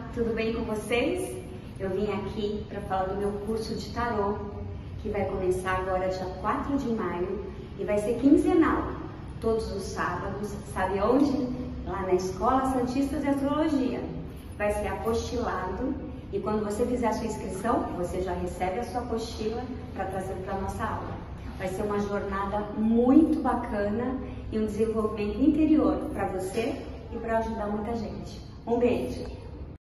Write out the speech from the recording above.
tudo bem com vocês? Eu vim aqui para falar do meu curso de tarô, que vai começar agora dia 4 de maio e vai ser quinzenal, todos os sábados. Sabe onde? Lá na Escola Santista de Astrologia. Vai ser apostilado e quando você fizer a sua inscrição, você já recebe a sua apostila para trazer para a nossa aula. Vai ser uma jornada muito bacana e um desenvolvimento interior para você e para ajudar muita gente. Um beijo!